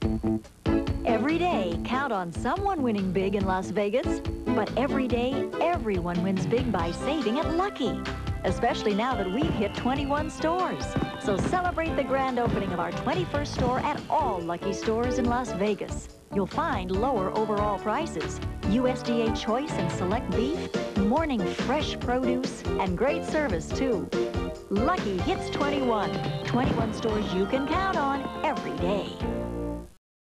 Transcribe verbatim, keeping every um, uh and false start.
Every day, count on someone winning big in Las Vegas. But every day, everyone wins big by saving at Lucky. Especially now that we've hit twenty-one stores. So celebrate the grand opening of our twenty-first store at all Lucky stores in Las Vegas. You'll find lower overall prices, U S D A choice and select beef, morning fresh produce, and great service too. Lucky hits twenty-one. twenty-one stores you can count on every day.